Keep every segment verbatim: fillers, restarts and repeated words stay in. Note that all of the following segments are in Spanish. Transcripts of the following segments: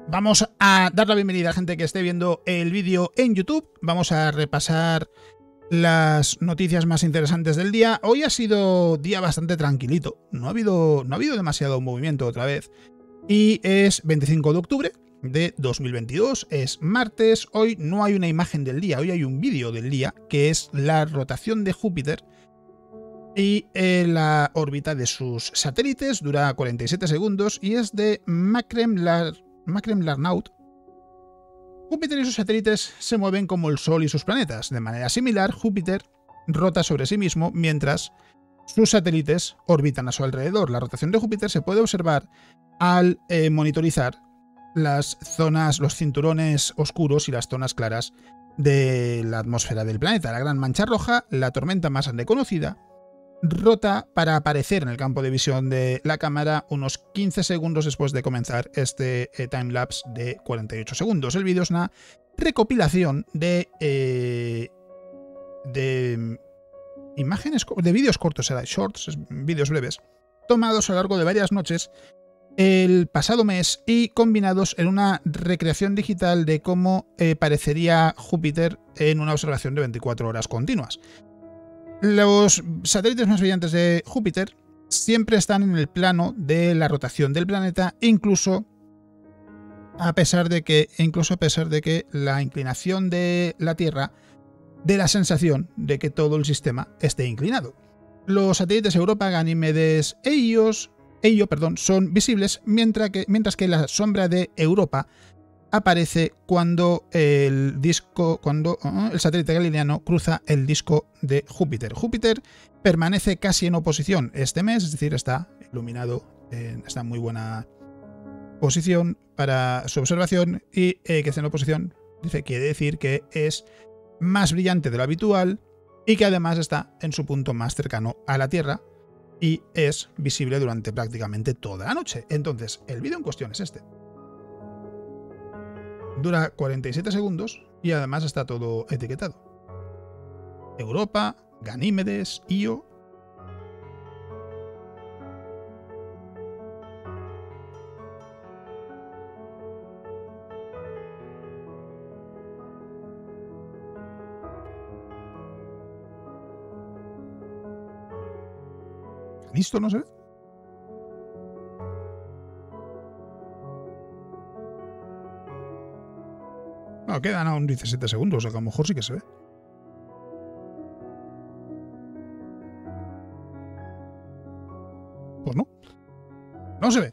Vamos a dar la bienvenida a gente que esté viendo el vídeo en YouTube. Vamos a repasar las noticias más interesantes del día. Hoy ha sido día bastante tranquilito. No ha habido, no ha habido demasiado movimiento otra vez. Y es veinticinco de octubre de dos mil veintidós. Es martes. Hoy no hay una imagen del día. Hoy hay un vídeo del día que es la rotación de Júpiter y eh, la órbita de sus satélites. Dura cuarenta y siete segundos y es de Makrem-Lar Makrem-Larnaut. Júpiter y sus satélites se mueven como el Sol y sus planetas. De manera similar, Júpiter rota sobre sí mismo mientras sus satélites orbitan a su alrededor. La rotación de Júpiter se puede observar al eh, monitorizar las zonas, los cinturones oscuros y las zonas claras de la atmósfera del planeta. La gran mancha roja, la tormenta más grande conocida, rota para aparecer en el campo de visión de la cámara unos quince segundos después de comenzar este eh, timelapse de cuarenta y ocho segundos. El vídeo es una recopilación de, eh, de imágenes, de vídeos cortos, era shorts, vídeos breves, tomados a lo largo de varias noches el pasado mes y combinados en una recreación digital de cómo eh, parecería Júpiter en una observación de veinticuatro horas continuas. Los satélites más brillantes de Júpiter siempre están en el plano de la rotación del planeta, incluso a pesar de que, incluso a pesar de que la inclinación de la Tierra dé la sensación de que todo el sistema esté inclinado. Los satélites Europa, Ganímedes e Io, e Io perdón, son visibles, mientras que, mientras que la sombra de Europa aparece cuando el disco, cuando uh, el satélite galileano cruza el disco de Júpiter. Júpiter permanece casi en oposición este mes, es decir, está iluminado, eh, está en muy buena posición para su observación y eh, que está en oposición, dice, quiere decir que es más brillante de lo habitual y que además está en su punto más cercano a la Tierra y es visible durante prácticamente toda la noche. Entonces, el vídeo en cuestión es este. Dura cuarenta y siete segundos y además está todo etiquetado. Europa, Ganímedes, Io. ¿Listo? ¿No se ve? No, quedan aún diecisiete segundos, o sea que a lo mejor sí que se ve. Pues no. No se ve.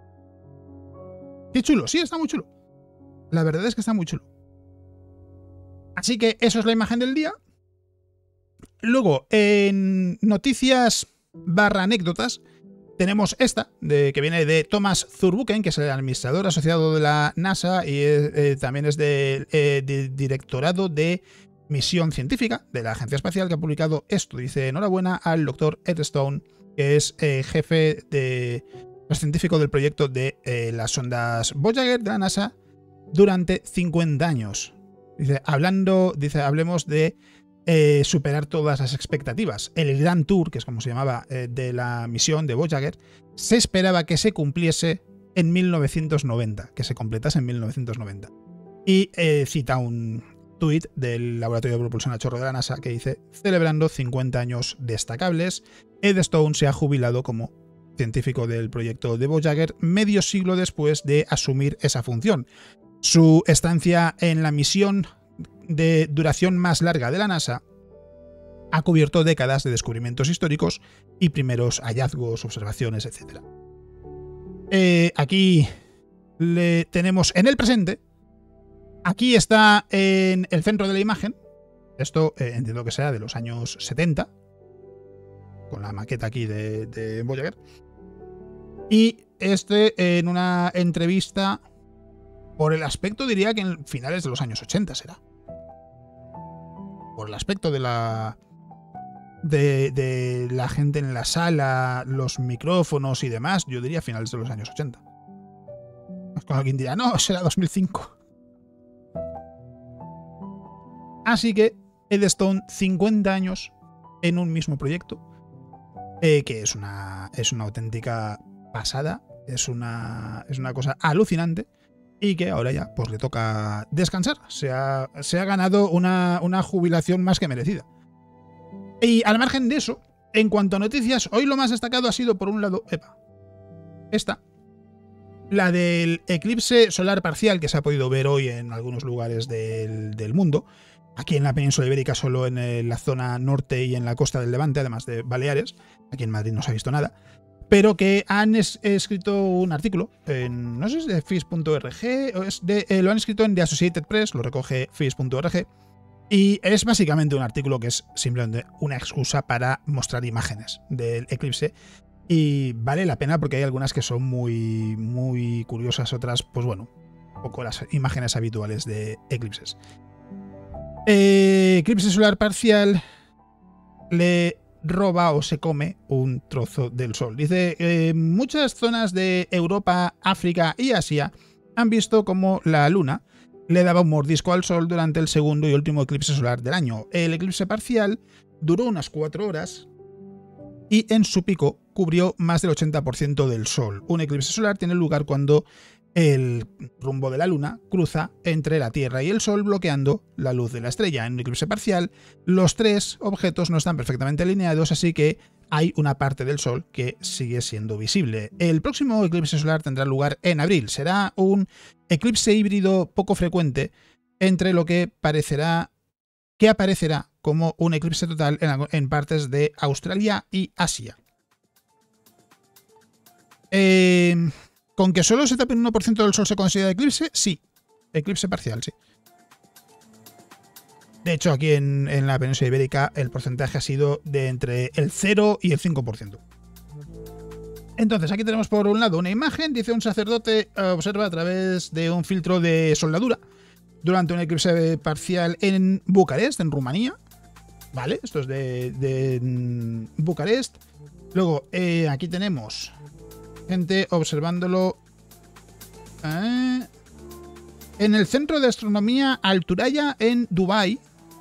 Qué chulo, sí, está muy chulo. La verdad es que está muy chulo. Así que eso es la imagen del día. Luego, en noticias barra anécdotas, tenemos esta, de, que viene de Thomas Zurbuchen, que es el administrador asociado de la NASA y eh, también es del eh, de directorado de misión científica de la Agencia Espacial, que ha publicado esto. Dice, enhorabuena al doctor Ed Stone, que es eh, jefe de es científico del proyecto de eh, las sondas Voyager de la NASA durante cincuenta años. Dice, hablando, dice, hablemos de Eh, superar todas las expectativas. El Grand Tour, que es como se llamaba, eh, de la misión de Voyager, se esperaba que se cumpliese en mil novecientos noventa, que se completase en mil novecientos noventa. Y eh, cita un tuit del Laboratorio de Propulsión a Chorro de la NASA que dice, celebrando cincuenta años destacables, Ed Stone se ha jubilado como científico del proyecto de Voyager medio siglo después de asumir esa función. Su estancia en la misión de duración más larga de la NASA ha cubierto décadas de descubrimientos históricos y primeros hallazgos, observaciones, etcétera. Eh, aquí le tenemos en el presente. Aquí está en el centro de la imagen. Esto eh, entiendo que sea de los años setenta, con la maqueta aquí de, de Voyager. Y este en una entrevista, por el aspecto diría que en finales de los años ochenta será. Por el aspecto de la, de, de la gente en la sala, los micrófonos y demás, yo diría finales de los años ochenta. Con alguien dirá, no, será dos mil cinco. Así que Ed Stone, cincuenta años en un mismo proyecto, eh, que es una, es una auténtica pasada, es una, es una cosa alucinante. y que ahora ya pues le toca descansar. Se ha, se ha ganado una, una jubilación más que merecida. Y al margen de eso, en cuanto a noticias, hoy lo más destacado ha sido, por un lado, epa, esta, la del eclipse solar parcial que se ha podido ver hoy en algunos lugares del, del mundo. Aquí en la península ibérica solo en el, la zona norte y en la costa del Levante, además de Baleares. Aquí en Madrid no se ha visto nada. Pero que han es, escrito un artículo en, no sé si es de F I S punto org, o es de, eh, lo han escrito en The Associated Press, lo recoge F I S punto org, y es básicamente un artículo que es simplemente una excusa para mostrar imágenes del eclipse, y vale la pena porque hay algunas que son muy, muy curiosas, otras, pues bueno, un poco las imágenes habituales de eclipses. Eh, eclipse solar parcial le roba o se come un trozo del sol. Dice, eh, muchas zonas de Europa, África y Asia han visto cómo la luna le daba un mordisco al sol durante el segundo y último eclipse solar del año. El eclipse parcial duró unas cuatro horas y en su pico cubrió más del ochenta por ciento del sol. Un eclipse solar tiene lugar cuando el rumbo de la luna cruza entre la Tierra y el Sol, bloqueando la luz de la estrella. En un eclipse parcial, los tres objetos no están perfectamente alineados, así que hay una parte del Sol que sigue siendo visible. El próximo eclipse solar tendrá lugar en abril. Será un eclipse híbrido poco frecuente entre lo que parecerá que aparecerá como un eclipse total en, en partes de Australia y Asia. Eh... ¿Con que solo se tape un uno por ciento del sol se considera eclipse? Sí. Eclipse parcial, sí. De hecho, aquí en, en la península ibérica el porcentaje ha sido de entre el cero y el cinco por ciento. Entonces, aquí tenemos por un lado una imagen. Dice, un sacerdote observa a través de un filtro de soldadura durante un eclipse parcial en Bucarest, en Rumanía. Vale, esto es de, de Bucarest. Luego, eh, aquí tenemos gente observándolo eh, en el Centro de Astronomía Al-Turaya en Dubái.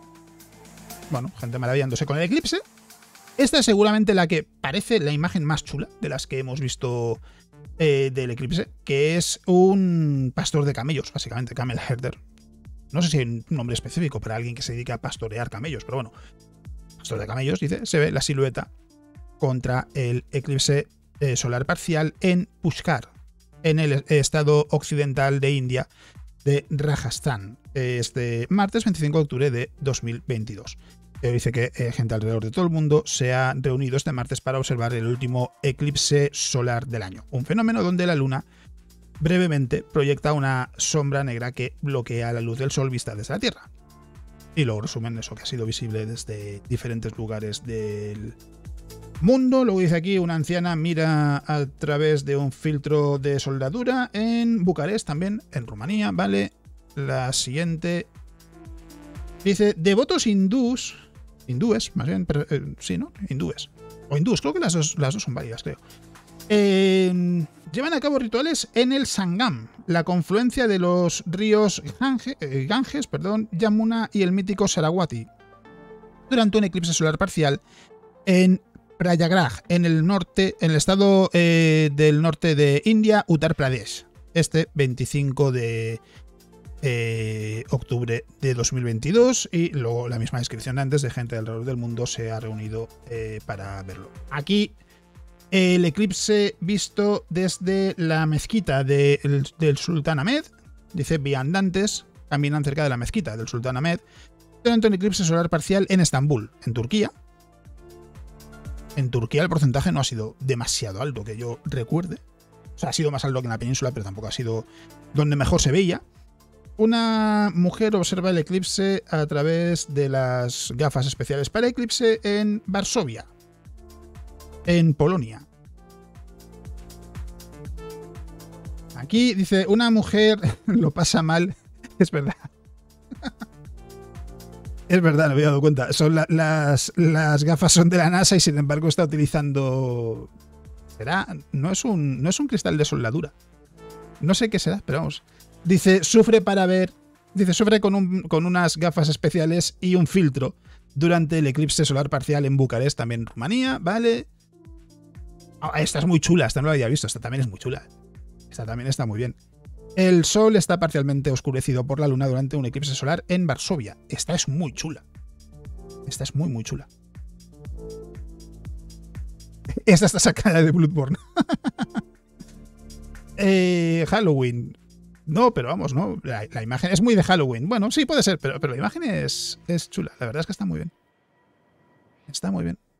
Bueno, gente maravillándose con el eclipse. Esta es seguramente la que parece la imagen más chula de las que hemos visto eh, del eclipse, que es un pastor de camellos, básicamente, camel herder. No sé si hay un nombre específico para alguien que se dedica a pastorear camellos, pero bueno, pastor de camellos, dice, se ve la silueta contra el eclipse Eh, solar parcial en Pushkar, en el estado occidental de India de Rajasthan, este martes veinticinco de octubre de dos mil veintidós. Eh, dice que eh, gente alrededor de todo el mundo se ha reunido este martes para observar el último eclipse solar del año, un fenómeno donde la luna brevemente proyecta una sombra negra que bloquea la luz del sol vista desde la Tierra. Y luego resumen eso que ha sido visible desde diferentes lugares del mundo. Luego dice aquí, una anciana mira a través de un filtro de soldadura en Bucarest, también en Rumanía, ¿vale? La siguiente dice, devotos hindús, hindúes, más bien, pero, eh, sí, ¿no? Hindúes. O hindúes, creo que las dos, las dos son válidas, creo. Eh, llevan a cabo rituales en el Sangam, la confluencia de los ríos Gange, eh, Ganges, perdón, Yamuna y el mítico Saraswati, durante un eclipse solar parcial en Prayagraj, en el norte, en el estado eh, del norte de India, Uttar Pradesh, este veinticinco de eh, octubre de dos mil veintidós, y luego la misma descripción antes de gente alrededor del mundo se ha reunido eh, para verlo. Aquí el eclipse visto desde la mezquita de, el, del Sultán Ahmed, dice, viandantes caminan cerca de la mezquita del Sultán Ahmed durante un eclipse solar parcial en Estambul, en Turquía. En Turquía el porcentaje no ha sido demasiado alto, que yo recuerde. O sea, ha sido más alto que en la península, pero tampoco ha sido donde mejor se veía. Una mujer observa el eclipse a través de las gafas especiales para eclipse en Varsovia, en Polonia. Aquí dice, una mujer lo pasa mal. Es verdad. Es verdad, no me había dado cuenta. Son la, las, las gafas son de la NASA y sin embargo está utilizando... ¿Será? No es un, no es un cristal de soldadura. No sé qué será, pero vamos. Dice, sufre para ver... Dice, sufre con, un, con unas gafas especiales y un filtro durante el eclipse solar parcial en Bucarest, también en Rumanía, ¿vale? Oh, esta es muy chula, esta no la había visto, esta también es muy chula. Esta también está muy bien. El Sol está parcialmente oscurecido por la Luna durante un eclipse solar en Varsovia. Esta es muy chula. Esta es muy, muy chula. Esta está sacada de Bloodborne. eh, Halloween. No, pero vamos, ¿no? La, la imagen es muy de Halloween. Bueno, sí, puede ser, pero, pero la imagen es, es chula. La verdad es que está muy bien. Está muy bien.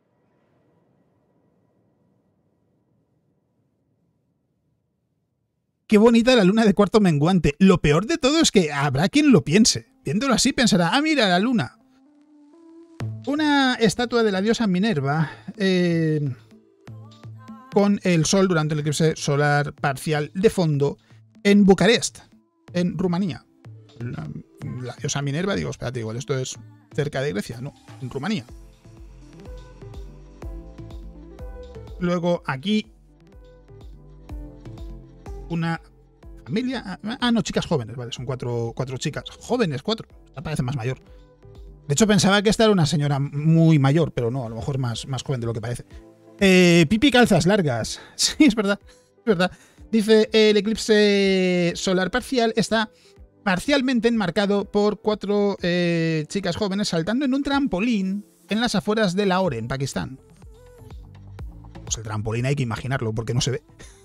Qué bonita la luna de cuarto menguante. Lo peor de todo es que habrá quien lo piense. Viéndolo así pensará, ah, mira la luna. Una estatua de la diosa Minerva eh, con el sol durante el eclipse solar parcial de fondo en Bucarest, en Rumanía. La, la diosa Minerva, digo, espérate, igual esto es cerca de Grecia, no, en Rumanía. Luego aquí una familia, ah no, chicas jóvenes, vale, son cuatro, cuatro chicas, jóvenes, cuatro, esta parece más mayor. De hecho pensaba que esta era una señora muy mayor, pero no, a lo mejor más, más joven de lo que parece. Eh, pipi calzas largas, sí, es verdad, es verdad. Dice, el eclipse solar parcial está parcialmente enmarcado por cuatro eh, chicas jóvenes saltando en un trampolín en las afueras de Lahore, en Pakistán. Pues el trampolín hay que imaginarlo porque no se ve.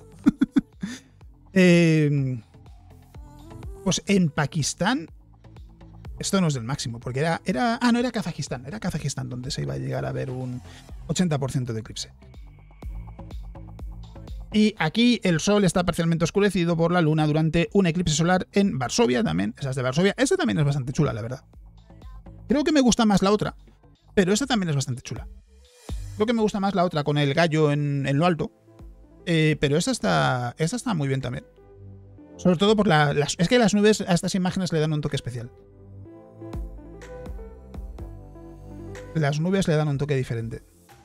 eh, pues en Pakistán esto no es del máximo, porque era, era... Ah, no, era Kazajistán. Era Kazajistán donde se iba a llegar a ver un ochenta por ciento de eclipse. Y aquí el sol está parcialmente oscurecido por la luna durante un eclipse solar en Varsovia también. Esa es de Varsovia. Esta también es bastante chula, la verdad. Creo que me gusta más la otra, pero esta también es bastante chula. Creo que me gusta más la otra con el gallo en, en lo alto. Eh, pero esta está, esta está muy bien también. Sobre todo por la, las... Es que las nubes a estas imágenes le dan un toque especial. Las nubes le dan un toque diferente.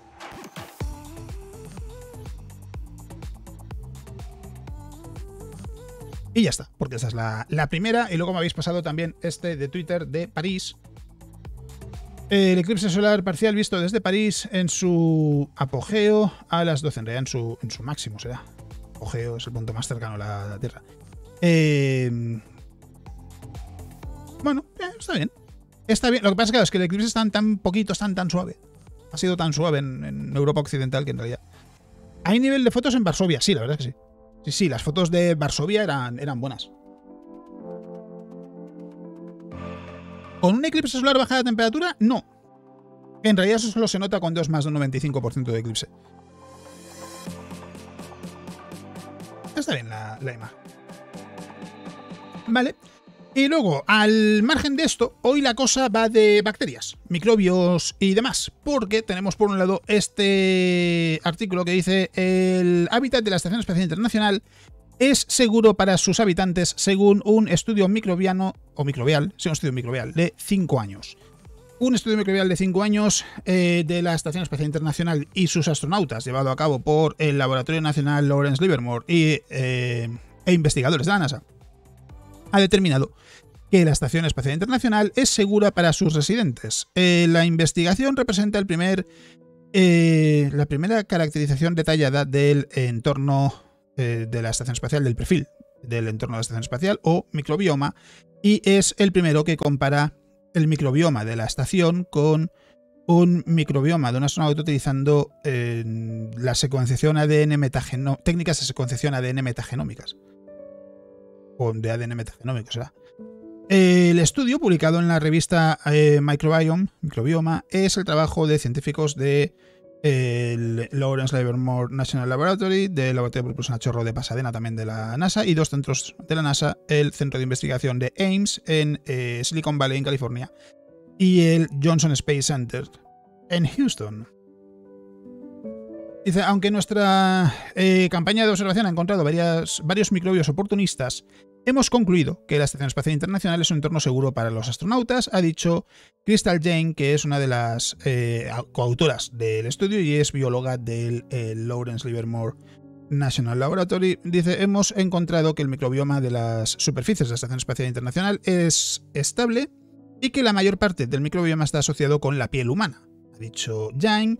Y ya está, porque esa es la, la primera. Y luego me habéis pasado también este de Twitter de París. El eclipse solar parcial visto desde París en su apogeo a las doce. En realidad en su, en su máximo será. Apogeo es el punto más cercano a la, la Tierra. Eh, bueno, eh, está bien. Está bien. Lo que pasa es que, claro, es que el eclipse es tan, tan poquito, es tan, tan suave. Ha sido tan suave en, en Europa Occidental que en realidad... ¿Hay nivel de fotos en Varsovia? Sí, la verdad es que sí. Sí, sí, las fotos de Varsovia eran, eran buenas. ¿Con un eclipse solar bajada de temperatura? No. En realidad eso solo se nota cuando es más de un noventa y cinco por ciento de eclipse. Está bien la, la imagen. Vale. Y luego, al margen de esto, hoy la cosa va de bacterias, microbios y demás, porque tenemos por un lado este artículo que dice el hábitat de la Estación Espacial Internacional es seguro para sus habitantes según un estudio microbiano, o microbial, sí, un estudio microbial de cinco años. Un estudio microbial de cinco años eh, de la Estación Espacial Internacional y sus astronautas, llevado a cabo por el Laboratorio Nacional Lawrence Livermore y, eh, e investigadores de la NASA, ha determinado que la Estación Espacial Internacional es segura para sus residentes. Eh, la investigación representa el primer, eh, la primera caracterización detallada del entorno eh, de la Estación Espacial, del perfil del entorno de la Estación Espacial o microbioma, y es el primero que compara el microbioma de la estación con un microbioma de un astronauta utilizando eh, la secuenciación A D N metagenó- técnicas de secuenciación A D N metagenómicas. O de A D N metagenómico, será. El estudio, publicado en la revista eh, Microbiome, Microbioma, es el trabajo de científicos de eh, el Lawrence Livermore National Laboratory, del Laboratorio de Propulsión a Chorro de Pasadena, también de la NASA, y dos centros de la NASA, el Centro de Investigación de Ames en eh, Silicon Valley, en California, y el Johnson Space Center en Houston. Dice, aunque nuestra eh, campaña de observación ha encontrado varias, varios microbios oportunistas, hemos concluido que la Estación Espacial Internacional es un entorno seguro para los astronautas, ha dicho Crystal Jane, que es una de las eh, coautoras del estudio y es bióloga del eh, Lawrence Livermore National Laboratory. Dice, hemos encontrado que el microbioma de las superficies de la Estación Espacial Internacional es estable y que la mayor parte del microbioma está asociado con la piel humana, ha dicho Jane.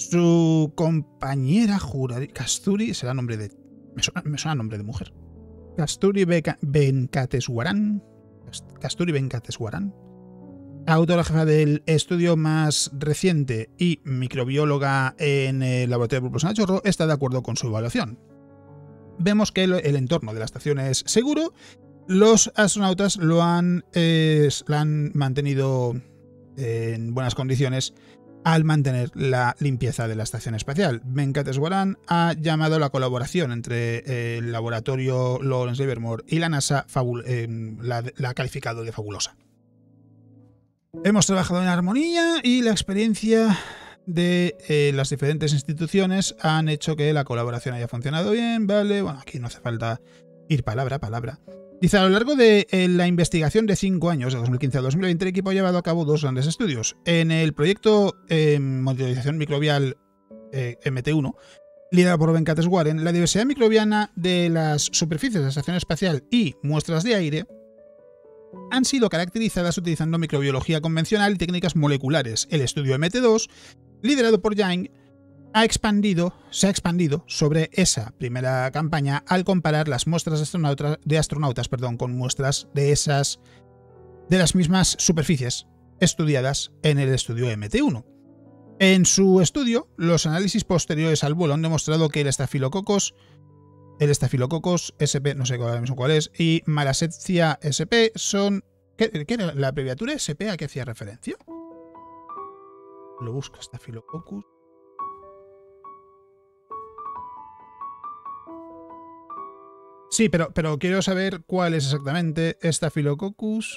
Su compañera Jurari Kasturi será nombre de... Me suena, me suena nombre de mujer. Kasturi Venkateswaran, Kasturi Venkateswaran, autora jefa del estudio más reciente y microbióloga en el laboratorio de propulsión a chorro, está de acuerdo con su evaluación. Vemos que el, el entorno de la estación es seguro. Los astronautas lo han, eh, lo han mantenido en buenas condiciones al mantener la limpieza de la estación espacial. Venkateswaran ha llamado la colaboración entre el laboratorio Lawrence Livermore y la NASA eh, la, la ha calificado de fabulosa. Hemos trabajado en armonía y la experiencia de eh, las diferentes instituciones han hecho que la colaboración haya funcionado bien, ¿vale? Bueno, aquí no hace falta ir palabra a palabra. Dice, a lo largo de eh, la investigación de cinco años, de dos mil quince a dos mil veinte, el equipo ha llevado a cabo dos grandes estudios. En el proyecto eh, Monitorización Microbial eh, M T uno, liderado por Venkateswaran, la diversidad microbiana de las superficies de la estación espacial y muestras de aire han sido caracterizadas utilizando microbiología convencional y técnicas moleculares. El estudio M T dos, liderado por Yang, ha expandido, se ha expandido sobre esa primera campaña al comparar las muestras de astronautas, de astronautas perdón, con muestras de esas de las mismas superficies estudiadas en el estudio M T uno. En su estudio, los análisis posteriores al vuelo han demostrado que el Staphylococcus, el Staphylococcus S P, no sé ahora mismo cuál es, y Malassezia S P son... ¿Qué, qué era la abreviatura S P? ¿A qué hacía referencia? Lo busco, Staphylococcus. Sí, pero, pero quiero saber cuál es exactamente Staphylococcus.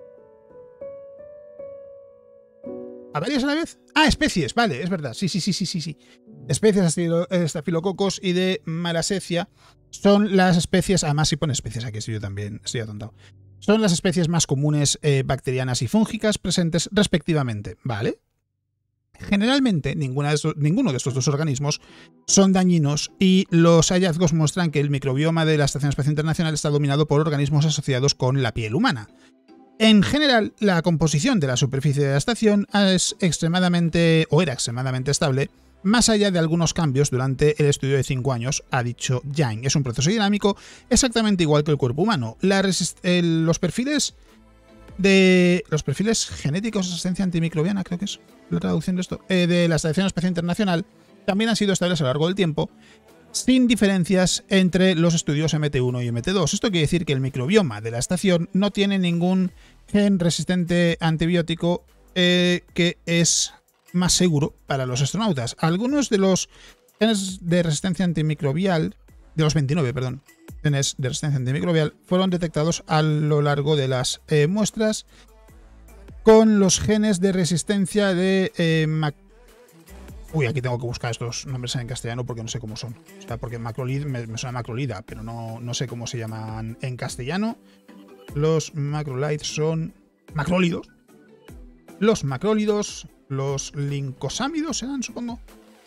¿A varias a la vez? Ah, especies, vale, es verdad. Sí, sí, sí, sí, sí, sí. Especies de Staphylococcus y de Malassezia son las especies, además si pone especies aquí, si yo también estoy atontado. Son las especies más comunes eh, bacterianas y fúngicas presentes respectivamente, ¿vale? Generalmente, ninguna de estos, ninguno de estos dos organismos son dañinos y los hallazgos muestran que el microbioma de la Estación Espacial Internacional está dominado por organismos asociados con la piel humana. En general, la composición de la superficie de la estación es extremadamente, o era extremadamente estable, más allá de algunos cambios durante el estudio de cinco años, ha dicho Yang. Es un proceso dinámico exactamente igual que el cuerpo humano. La el, los perfiles... de los perfiles genéticos de resistencia antimicrobiana, creo que es la traducción de esto, eh, de la Estación Espacial Internacional, también han sido estables a lo largo del tiempo, sin diferencias entre los estudios M T uno y M T dos. Esto quiere decir que el microbioma de la estación no tiene ningún gen resistente a antibiótico eh, que es más seguro para los astronautas. Algunos de los genes de resistencia antimicrobial, de los veintinueve, perdón, genes de resistencia antimicrobial fueron detectados a lo largo de las eh, muestras con los genes de resistencia de eh, Mac... Uy, aquí tengo que buscar estos nombres en castellano porque no sé cómo son. O sea, porque macrolid me, me suena macrolida, pero no, no sé cómo se llaman en castellano. Los macrolides son macrólidos. Los macrólidos, los lincosámidos serán, supongo.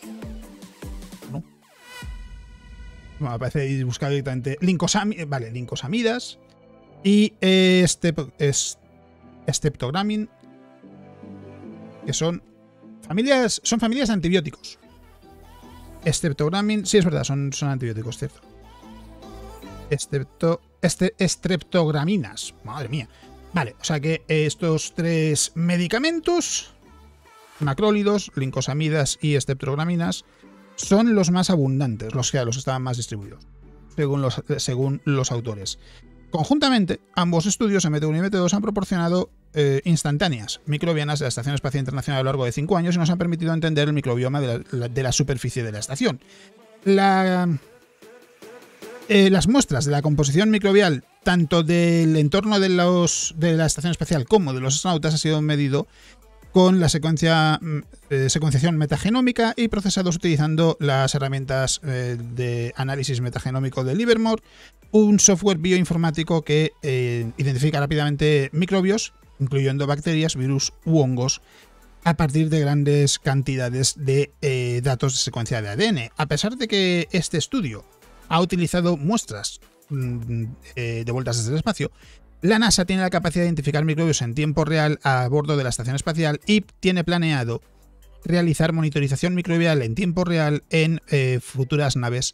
Me aparece buscar directamente lincosami, vale, lincosamidas y eh, este es Streptogramin, que son familias, son familias de antibióticos. Streptogramin, sí es verdad, son, son antibióticos, cierto. Strepto, este, streptograminas, madre mía. Vale, o sea que estos tres medicamentos, macrólidos, lincosamidas y streptograminas, son los más abundantes, los que los estaban más distribuidos, según los, según los autores. Conjuntamente, ambos estudios, M T uno y M T dos, han proporcionado eh, instantáneas microbianas de la Estación Espacial Internacional a lo largo de cinco años y nos han permitido entender el microbioma de la, de la superficie de la estación. La, eh, las muestras de la composición microbial, tanto del entorno de, los, de la Estación Espacial como de los astronautas, ha sido medido con la secuencia, eh, secuenciación metagenómica y procesados utilizando las herramientas eh, de análisis metagenómico de Livermore, un software bioinformático que eh, identifica rápidamente microbios, incluyendo bacterias, virus u hongos, a partir de grandes cantidades de eh, datos de secuencia de A D N. A pesar de que este estudio ha utilizado muestras mm, eh, devueltas desde el espacio, la NASA tiene la capacidad de identificar microbios en tiempo real a bordo de la estación espacial y tiene planeado realizar monitorización microbial en tiempo real en eh, futuras naves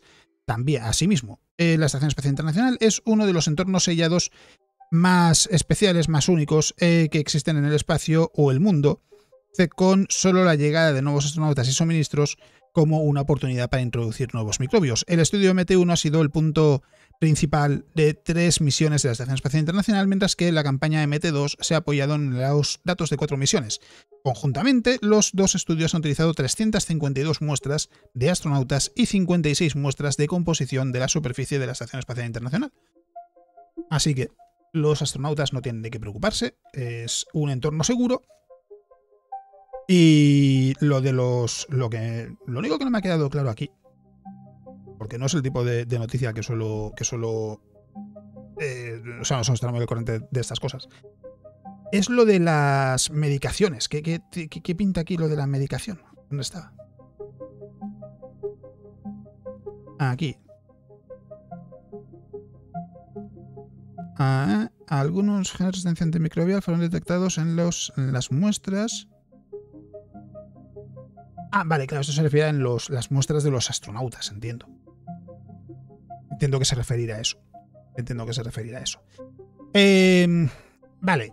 También, asimismo, eh, la Estación Espacial Internacional es uno de los entornos sellados más especiales, más únicos eh, que existen en el espacio o el mundo, con solo la llegada de nuevos astronautas y suministros como una oportunidad para introducir nuevos microbios. El estudio M T uno ha sido el punto principal de tres misiones de la Estación Espacial Internacional, mientras que la campaña M T dos se ha apoyado en los datos de cuatro misiones. Conjuntamente, los dos estudios han utilizado trescientas cincuenta y dos muestras de astronautas y cincuenta y seis muestras de composición de la superficie de la Estación Espacial Internacional. Así que los astronautas no tienen de qué preocuparse, es un entorno seguro. Y lo de los. Lo que. Lo único que no me ha quedado claro aquí, porque no es el tipo de, de noticia que suelo. que suelo. Eh, o sea, no somos tan muy al corriente de estas cosas. Es lo de las medicaciones. ¿Qué, qué, qué, qué pinta aquí lo de la medicación? ¿Dónde está? Aquí. Ah, algunos genes de resistencia antimicrobial fueron detectados en, los, en las muestras. Ah, vale, claro, esto se refiere a los, las muestras de los astronautas, entiendo. Entiendo que se referirá a eso. Entiendo que se referirá a eso. Eh, vale.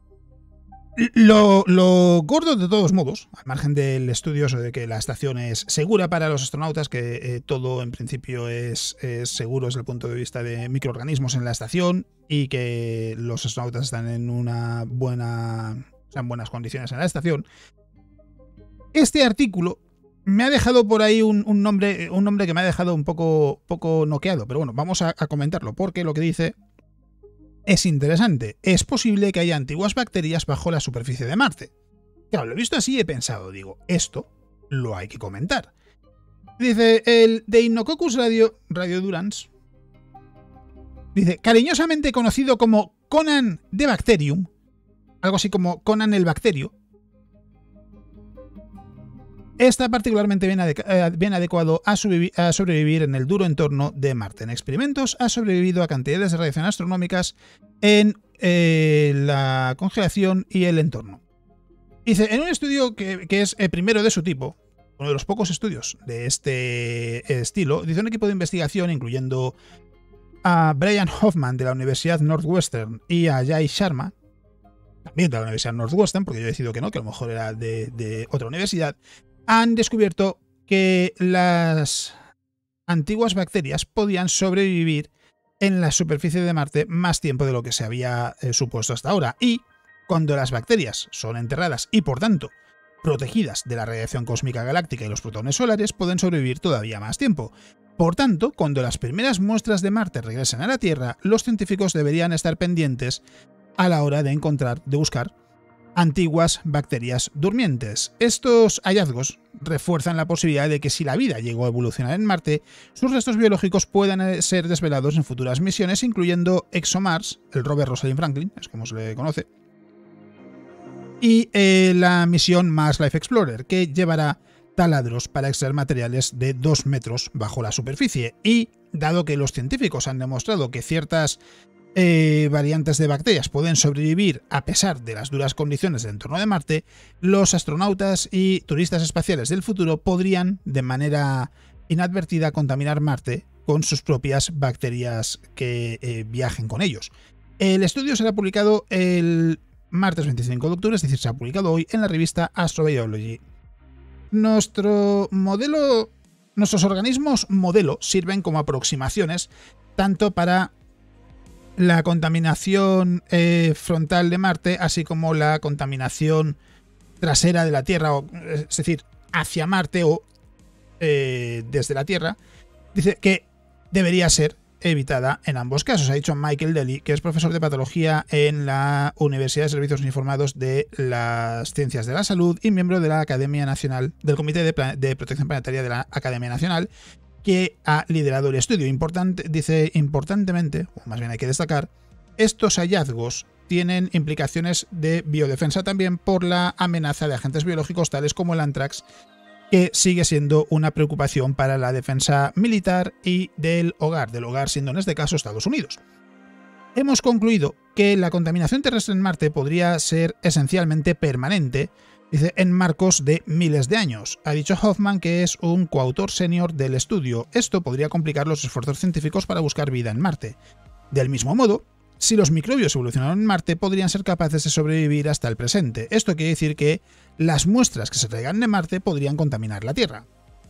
Lo, lo gordo, de todos modos, al margen del estudio de que la estación es segura para los astronautas, que eh, todo en principio es, es seguro desde el punto de vista de microorganismos en la estación y que los astronautas están en una buena, o sea, en buenas condiciones en la estación. Este artículo me ha dejado por ahí un, un, nombre, un nombre que me ha dejado un poco, poco noqueado, pero bueno, vamos a, a comentarlo, porque lo que dice es interesante. Es posible que haya antiguas bacterias bajo la superficie de Marte. Claro, lo he visto así y he pensado, digo, esto lo hay que comentar. Dice, el Deinococcus radio, radiodurans, dice, cariñosamente conocido como Conan de Bacterium, algo así como Conan el bacterio, está particularmente bien, ade bien adecuado a, a sobrevivir en el duro entorno de Marte. En experimentos ha sobrevivido a cantidades de radiación astronómicas en eh, la congelación y el entorno. Dice, en un estudio que, que es el primero de su tipo, uno de los pocos estudios de este estilo, dice un equipo de investigación incluyendo a Brian Hoffman de la Universidad Northwestern y a Jay Sharma, también de la Universidad Northwestern, porque yo he decidido que no, que a lo mejor era de, de otra universidad, han descubierto que las antiguas bacterias podían sobrevivir en la superficie de Marte más tiempo de lo que se había eh, supuesto hasta ahora. Y cuando las bacterias son enterradas y, por tanto, protegidas de la radiación cósmica galáctica y los protones solares, pueden sobrevivir todavía más tiempo. Por tanto, cuando las primeras muestras de Marte regresen a la Tierra, los científicos deberían estar pendientes a la hora de encontrar, de buscar antiguas bacterias durmientes. Estos hallazgos refuerzan la posibilidad de que si la vida llegó a evolucionar en Marte, sus restos biológicos puedan ser desvelados en futuras misiones, incluyendo ExoMars, el rover Rosalind Franklin, es como se le conoce, y eh, la misión Mars Life Explorer, que llevará taladros para extraer materiales de dos metros bajo la superficie. Y, dado que los científicos han demostrado que ciertas Eh, variantes de bacterias pueden sobrevivir a pesar de las duras condiciones del entorno de Marte, los astronautas y turistas espaciales del futuro podrían, de manera inadvertida, contaminar Marte con sus propias bacterias que eh, viajen con ellos. El estudio será publicado el martes veinticinco de octubre, es decir, se ha publicado hoy en la revista Astrobiology. Nuestro modelo, nuestros organismos modelo sirven como aproximaciones tanto para la contaminación eh, frontal de Marte, así como la contaminación trasera de la Tierra, o, es decir, hacia Marte o eh, desde la Tierra. Dice que debería ser evitada en ambos casos. Ha dicho Michael Daly, que es profesor de patología en la Universidad de Servicios Uniformados de las Ciencias de la Salud y miembro de la Academia Nacional, del Comité de, de Protección Planetaria de la Academia Nacional, que ha liderado el estudio. Importante, dice, importantemente, o más bien hay que destacar, estos hallazgos tienen implicaciones de biodefensa también por la amenaza de agentes biológicos tales como el anthrax, que sigue siendo una preocupación para la defensa militar y del hogar, del hogar siendo en este caso Estados Unidos. Hemos concluido que la contaminación terrestre en Marte podría ser esencialmente permanente Dice, en marcos de miles de años. Ha dicho Hoffman que es un coautor senior del estudio. Esto podría complicar los esfuerzos científicos para buscar vida en Marte. Del mismo modo, si los microbios evolucionaron en Marte, podrían ser capaces de sobrevivir hasta el presente. Esto quiere decir que las muestras que se traigan de Marte podrían contaminar la Tierra.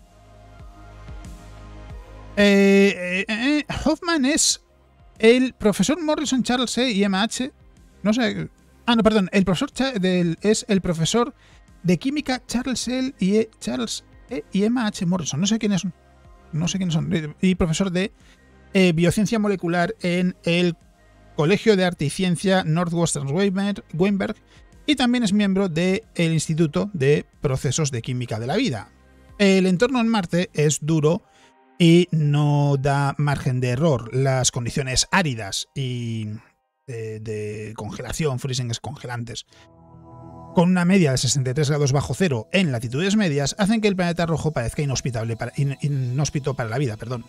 Eh, eh, eh, Hoffman es el profesor Morrison Charles E. y M H. No sé. Ah, no, perdón. El profesor Cha del, es el profesor de química Charles L. y E. Charles E. y M H. Morrison. No sé quiénes son. No sé quiénes son. Y profesor de eh, biociencia molecular en el Colegio de Arte y Ciencia Northwestern Weinberg. Y también es miembro del Instituto de Procesos de Química de la Vida. El entorno en Marte es duro y no da margen de error. Las condiciones áridas y de, de congelación, freezing es congelantes, con una media de sesenta y tres grados bajo cero en latitudes medias, hacen que el planeta rojo parezca inhospitable para, in, inhóspito para la vida. Perdón.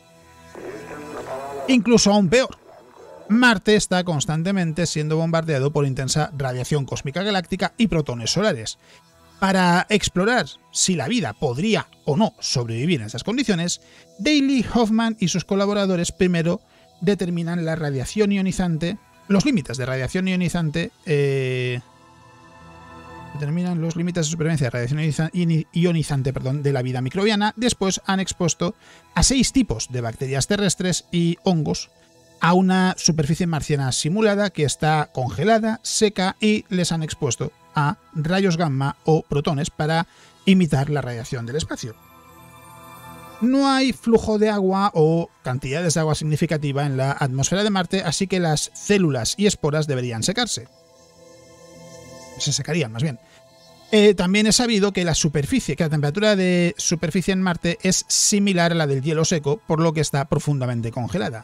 Incluso aún peor. Marte está constantemente siendo bombardeado por intensa radiación cósmica galáctica y protones solares. Para explorar si la vida podría o no sobrevivir en estas condiciones, Daly, Hoffman y sus colaboradores primero determinan la radiación ionizante, los límites de radiación ionizante, eh, determinan los límites de supervivencia de radiación ionizante perdón, de la vida microbiana. Después han expuesto a seis tipos de bacterias terrestres y hongos a una superficie marciana simulada que está congelada, seca, y les han expuesto a rayos gamma o protones para imitar la radiación del espacio. No hay flujo de agua o cantidades de agua significativa en la atmósfera de Marte, así que las células y esporas deberían secarse. Se secarían, más bien. Eh, también es sabido que la superficie, que la temperatura de superficie en Marte es similar a la del hielo seco, por lo que está profundamente congelada.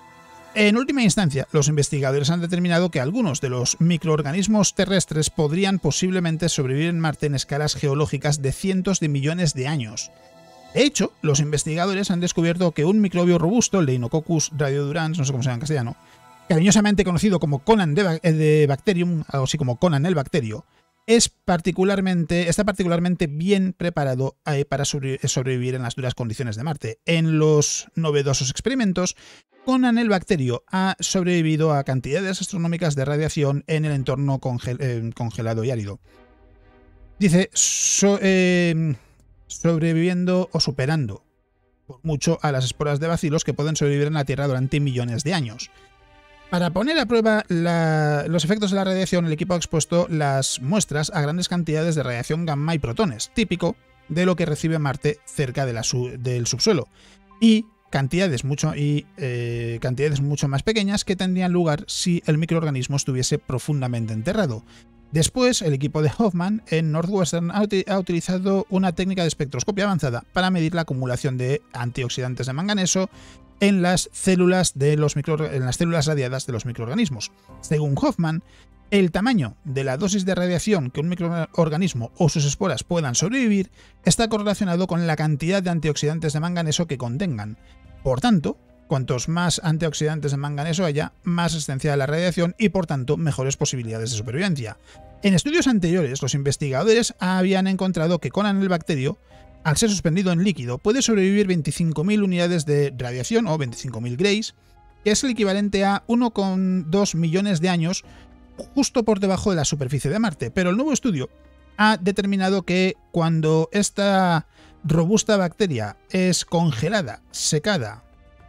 En última instancia, los investigadores han determinado que algunos de los microorganismos terrestres podrían posiblemente sobrevivir en Marte en escalas geológicas de cientos de millones de años. De hecho, los investigadores han descubierto que un microbio robusto, el Deinococcus radiodurans, no sé cómo se llama en castellano, cariñosamente conocido como Conan de, de Bacterium, algo así como Conan el bacterio, es particularmente, está particularmente bien preparado eh, para sobre, sobrevivir en las duras condiciones de Marte. En los novedosos experimentos, Conan el bacterio ha sobrevivido a cantidades astronómicas de radiación en el entorno congel eh, congelado y árido. Dice, so, eh, sobreviviendo o superando por mucho a las esporas de bacilos que pueden sobrevivir en la Tierra durante millones de años. Para poner a prueba la, los efectos de la radiación, el equipo ha expuesto las muestras a grandes cantidades de radiación gamma y protones, típico de lo que recibe Marte cerca de la su, del subsuelo, y cantidades mucho, y, eh, cantidades mucho más pequeñas que tendrían lugar si el microorganismo estuviese profundamente enterrado. Después, el equipo de Hoffman en Northwestern ha, ha utilizado una técnica de espectroscopia avanzada para medir la acumulación de antioxidantes de manganeso en las células de los micro, en las células radiadas de los microorganismos. Según Hoffman, el tamaño de la dosis de radiación que un microorganismo o sus esporas puedan sobrevivir está correlacionado con la cantidad de antioxidantes de manganeso que contengan. Por tanto, cuantos más antioxidantes de manganeso haya, más resistencia a la radiación y, por tanto, mejores posibilidades de supervivencia. En estudios anteriores, los investigadores habían encontrado que Conan el bacterio, al ser suspendido en líquido, puede sobrevivir veinticinco mil unidades de radiación, o veinticinco mil grays, que es el equivalente a uno coma dos millones de años, justo por debajo de la superficie de Marte. Pero el nuevo estudio ha determinado que cuando esta robusta bacteria es congelada, secada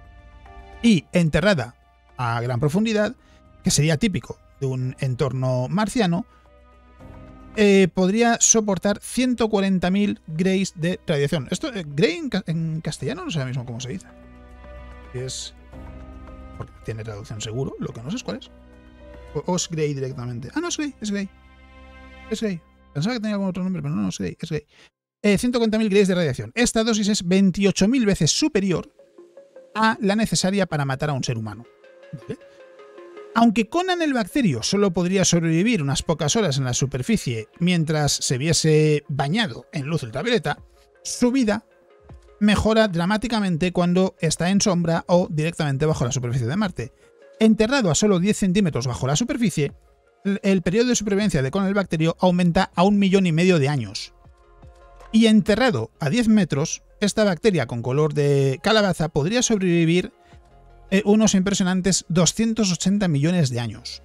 y enterrada a gran profundidad, que sería típico de un entorno marciano, Eh, podría soportar ciento cuarenta mil grays de radiación. Esto, eh, gray en, ca en castellano no sé ahora mismo cómo se dice. Es... porque tiene traducción seguro, lo que no sé es cuál es. O, o es gray directamente. Ah, no, es gray, es gray. Es gray. Pensaba que tenía algún otro nombre, pero no, no es gray, es gray. Eh, ciento cuarenta mil grays de radiación. Esta dosis es veintiocho mil veces superior a la necesaria para matar a un ser humano. ¿Vale? Aunque Conan el bacterio solo podría sobrevivir unas pocas horas en la superficie mientras se viese bañado en luz ultravioleta, su vida mejora dramáticamente cuando está en sombra o directamente bajo la superficie de Marte. Enterrado a solo diez centímetros bajo la superficie, el periodo de supervivencia de Conan el Bacterio aumenta a un millón y medio de años. Y enterrado a diez metros, esta bacteria con color de calabaza podría sobrevivir eh, unos impresionantes doscientos ochenta millones de años.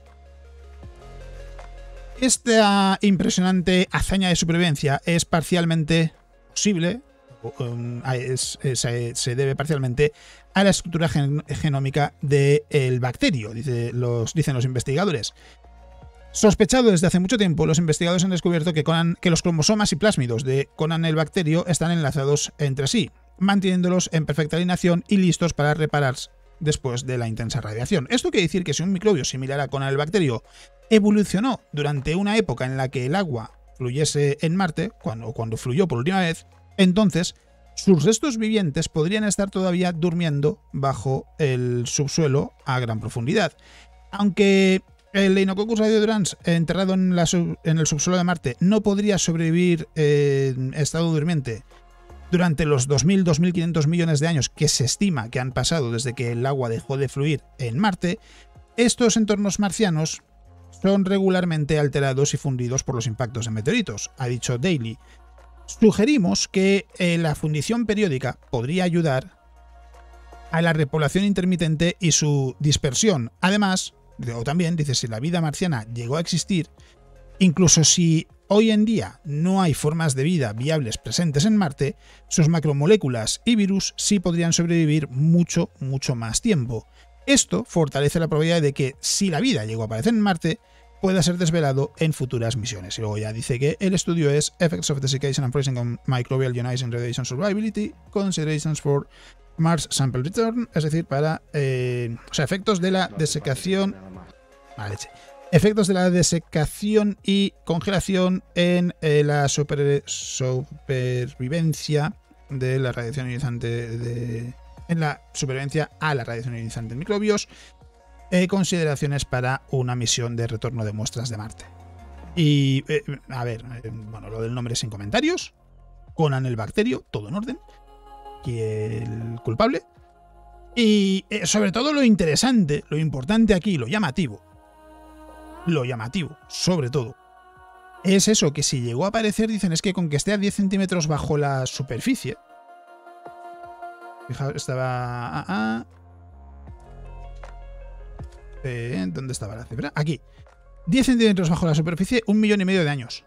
Esta impresionante hazaña de supervivencia es parcialmente posible, um, es, es, se debe parcialmente a la estructura gen genómica del bacterio, dice los, dicen los investigadores. Sospechado desde hace mucho tiempo, los investigadores han descubierto que, Conan, que los cromosomas y plásmidos de Conan el Bacterio están enlazados entre sí, manteniéndolos en perfecta alineación y listos para repararse después de la intensa radiación. Esto quiere decir que si un microbio similar a Conan el Bacterio evolucionó durante una época en la que el agua fluyese en Marte, cuando, cuando fluyó por última vez, entonces sus restos vivientes podrían estar todavía durmiendo bajo el subsuelo a gran profundidad. Aunque el Deinococcus radiodurans enterrado en, la sub, en el subsuelo de Marte no podría sobrevivir en estado durmiente durante los dos mil a dos mil quinientos millones de años que se estima que han pasado desde que el agua dejó de fluir en Marte, estos entornos marcianos son regularmente alterados y fundidos por los impactos de meteoritos, ha dicho Daly. Sugerimos que eh, la fundición periódica podría ayudar a la repoblación intermitente y su dispersión. Además, o también dice, si la vida marciana llegó a existir, incluso si hoy en día no hay formas de vida viables presentes en Marte, sus macromoléculas y virus sí podrían sobrevivir mucho, mucho más tiempo. Esto fortalece la probabilidad de que, si la vida llegó a aparecer en Marte, pueda ser desvelado en futuras misiones. Y luego ya dice que el estudio es Effects of Desiccation and Freezing on Microbial Ionizing Radiation Survivability, Considerations for Mars Sample Return, es decir, para eh, o sea, efectos de la desecación, ah, leche. efectos de la desecación y congelación en eh, la super, supervivencia de la radiación ionizante de, en la supervivencia a la radiación ionizante en microbios, eh, consideraciones para una misión de retorno de muestras de Marte. Y eh, a ver, eh, bueno, lo del nombre sin comentarios. Conan el Bacterio, todo en orden. Y el culpable. Y eh, sobre todo lo interesante, lo importante aquí, lo llamativo, lo llamativo, sobre todo, es eso, que si llegó a aparecer, dicen, es que con que esté a diez centímetros bajo la superficie. Fijaos, estaba... Ah, ah. Eh, ¿Dónde estaba la cifra? Aquí. diez centímetros bajo la superficie, un millón y medio de años.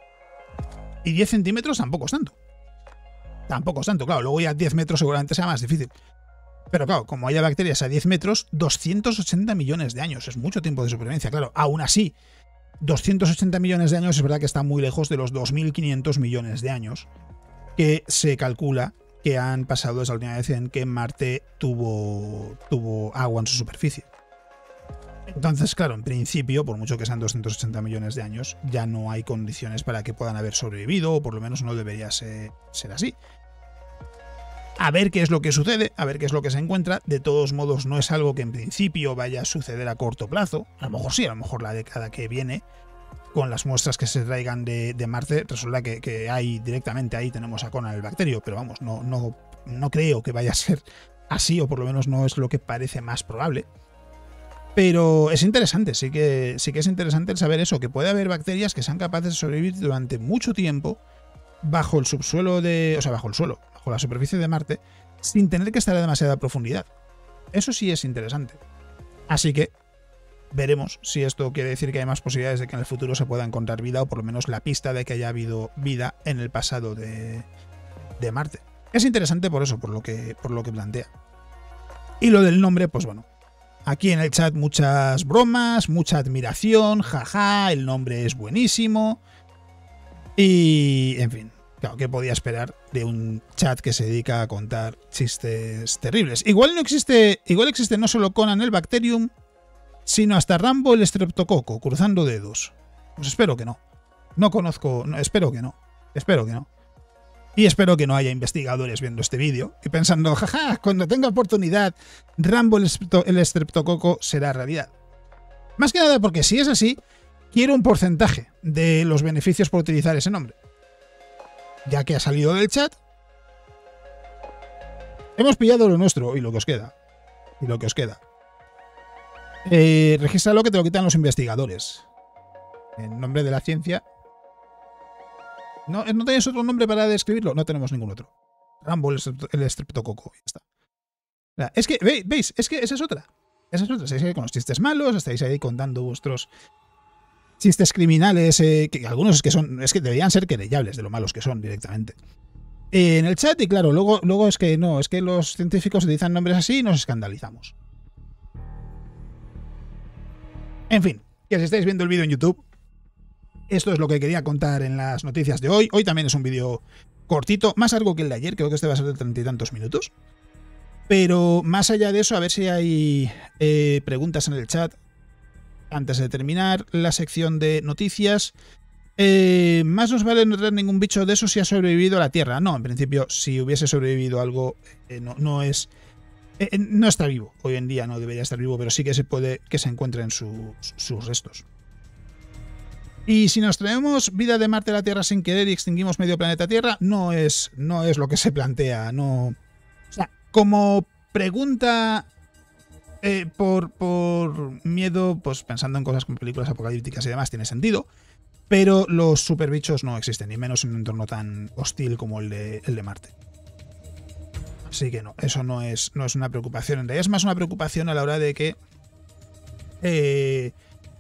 Y diez centímetros tampoco es tanto. Tampoco es tanto, claro. Luego ya diez metros seguramente sea más difícil. Pero claro, como haya bacterias a diez metros, doscientos ochenta millones de años. Es mucho tiempo de supervivencia, claro. Aún así, doscientos ochenta millones de años es verdad que está muy lejos de los dos mil quinientos millones de años que se calcula que han pasado desde la última vez en que Marte tuvo, tuvo agua en su superficie. Entonces, claro, en principio, por mucho que sean doscientos ochenta millones de años, ya no hay condiciones para que puedan haber sobrevivido, o por lo menos no debería ser, ser así. A ver qué es lo que sucede, a ver qué es lo que se encuentra. De todos modos, no es algo que en principio vaya a suceder a corto plazo. A lo mejor sí, a lo mejor la década que viene, con las muestras que se traigan de, de Marte, resulta que, que hay directamente ahí tenemos a Conan el Bacterio, pero vamos, no, no, no creo que vaya a ser así, o por lo menos no es lo que parece más probable. Pero es interesante, sí que, sí que es interesante el saber eso, que puede haber bacterias que sean capaces de sobrevivir durante mucho tiempo bajo el subsuelo de... o sea, bajo el suelo, bajo la superficie de Marte, sin tener que estar a demasiada profundidad. Eso sí es interesante. Así que veremos si esto quiere decir que hay más posibilidades de que en el futuro se pueda encontrar vida, o por lo menos la pista de que haya habido vida en el pasado de, de Marte. Es interesante por eso, por lo que, por lo que plantea. Y lo del nombre, pues bueno. Aquí en el chat muchas bromas, mucha admiración, jaja, el nombre es buenísimo. Y, en fin, claro, ¿qué podía esperar de un chat que se dedica a contar chistes terribles? Igual no existe, igual existe no solo Conan el Bacterium, sino hasta Rambo el Streptococo, cruzando dedos. Pues espero que no. No conozco, no, espero que no. Espero que no. Y espero que no haya investigadores viendo este vídeo y pensando, jaja, cuando tenga oportunidad, Rambo el Streptococo será realidad. Más que nada porque si es así, quiero un porcentaje de los beneficios por utilizar ese nombre. Ya que ha salido del chat, hemos pillado lo nuestro y lo que os queda. Y lo que os queda. Eh, regístralo, que te lo quitan los investigadores. En nombre de la ciencia. ¿No, ¿no tenéis otro nombre para describirlo? No tenemos ningún otro. Rambo, el estreptococo. Ya está. Es que, ¿veis? Es que esa es otra. Esa es otra. Estáis ahí con los chistes malos, estáis ahí contando vuestros chistes criminales, eh, que algunos es que son, es que deberían ser querellables de lo malos que son directamente. Eh, en el chat, y claro, luego, luego es que no, es que los científicos utilizan nombres así y nos escandalizamos. En fin, que si estáis viendo el vídeo en YouTube, esto es lo que quería contar en las noticias de hoy. Hoy también es un vídeo cortito, más largo que el de ayer, creo que este va a ser de treinta y tantos minutos. Pero más allá de eso, a ver si hay eh, preguntas en el chat antes de terminar la sección de noticias. Eh, más nos vale no tener ningún bicho de eso si ha sobrevivido a la Tierra. No, en principio, si hubiese sobrevivido algo, eh, no, no es... Eh, no está vivo. Hoy en día no debería estar vivo, pero sí que se puede que se encuentren su, sus restos. Y si nos traemos vida de Marte a la Tierra sin querer y extinguimos medio planeta Tierra, no es, no es lo que se plantea. No... O sea, como pregunta eh, por, por miedo, pues pensando en cosas como películas apocalípticas y demás, tiene sentido. Pero los superbichos no existen, ni menos en un entorno tan hostil como el de, el de Marte. Así que no, eso no es, no es una preocupación. En realidad es más una preocupación a la hora de que eh,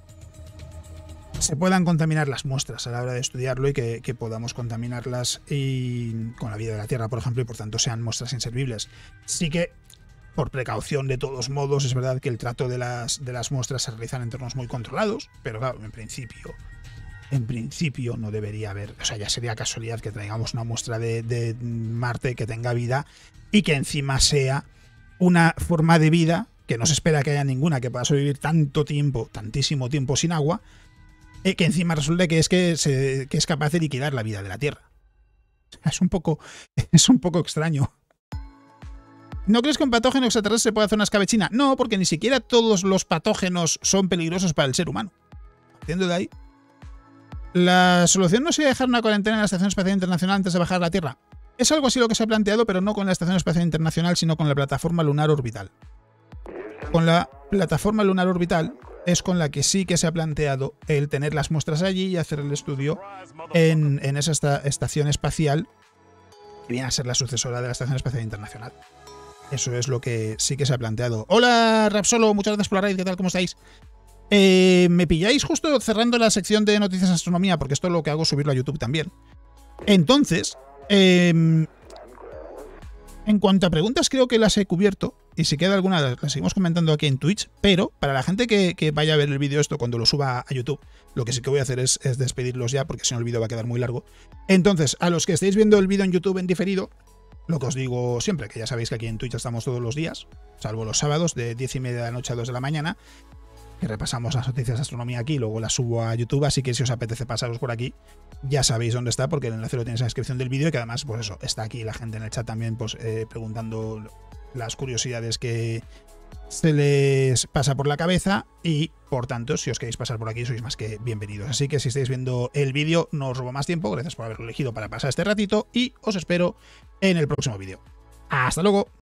se puedan contaminar las muestras a la hora de estudiarlo y que, que podamos contaminarlas y, con la vida de la Tierra, por ejemplo, y por tanto sean muestras inservibles. Sí que, por precaución de todos modos, es verdad que el trato de las, de las muestras se realiza en entornos muy controlados, pero claro, en principio... En principio no debería haber, o sea, ya sería casualidad que traigamos una muestra de, de Marte que tenga vida y que encima sea una forma de vida, que no se espera que haya ninguna que pueda sobrevivir tanto tiempo, tantísimo tiempo sin agua, eh, que encima resulte que es, que, se, que es capaz de liquidar la vida de la Tierra. Es un poco, es un poco extraño. ¿No crees que un patógeno extraterrestre puede hacer una escabechina? No, porque ni siquiera todos los patógenos son peligrosos para el ser humano. Partiendo de ahí... La solución no sería dejar una cuarentena en la Estación Espacial Internacional antes de bajar a la Tierra. Es algo así lo que se ha planteado, pero no con la Estación Espacial Internacional, sino con la Plataforma Lunar Orbital. Con la Plataforma Lunar Orbital es con la que sí que se ha planteado el tener las muestras allí y hacer el estudio en, en esa esta, estación espacial que viene a ser la sucesora de la Estación Espacial Internacional. Eso es lo que sí que se ha planteado. Hola, Rapsolo, muchas gracias por la raid, ¿qué tal? ¿Cómo estáis? Eh, me pilláis justo cerrando la sección de noticias de astronomía, porque esto es lo que hago, subirlo a YouTube también. Entonces, eh, en cuanto a preguntas, creo que las he cubierto. Y si queda alguna, las seguimos comentando aquí en Twitch. Pero para la gente que, que vaya a ver el vídeo esto cuando lo suba a YouTube, lo que sí que voy a hacer es, es despedirlos ya, porque si no el vídeo va a quedar muy largo. Entonces, a los que estéis viendo el vídeo en YouTube en diferido, lo que os digo siempre, que ya sabéis que aquí en Twitch estamos todos los días, salvo los sábados, de diez y media de la noche a dos de la mañana. Que repasamos las noticias de astronomía aquí, luego las subo a YouTube, así que si os apetece pasaros por aquí, ya sabéis dónde está, porque el enlace lo tenéis en la descripción del vídeo, y que además, pues eso, está aquí la gente en el chat también, pues eh, preguntando las curiosidades que se les pasa por la cabeza, y por tanto, si os queréis pasar por aquí, sois más que bienvenidos. Así que si estáis viendo el vídeo, no os robo más tiempo, gracias por haberlo elegido para pasar este ratito, y os espero en el próximo vídeo. ¡Hasta luego!